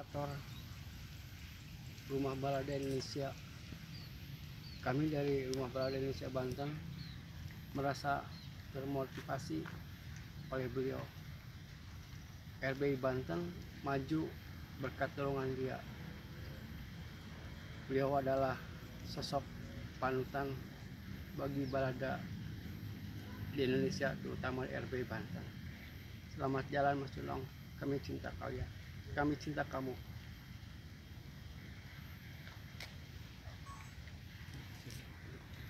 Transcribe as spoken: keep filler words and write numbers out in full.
Kreator Rumah Balada Indonesia. Kami dari Rumah Balada Indonesia Banten merasa termotivasi oleh beliau. R B I Banten maju berkat dorongan dia. Beliau adalah sosok panutan bagi balada di Indonesia, terutama R B I Banten. Selamat jalan Mas Junong, kami cinta kalian, kami cinta kamu.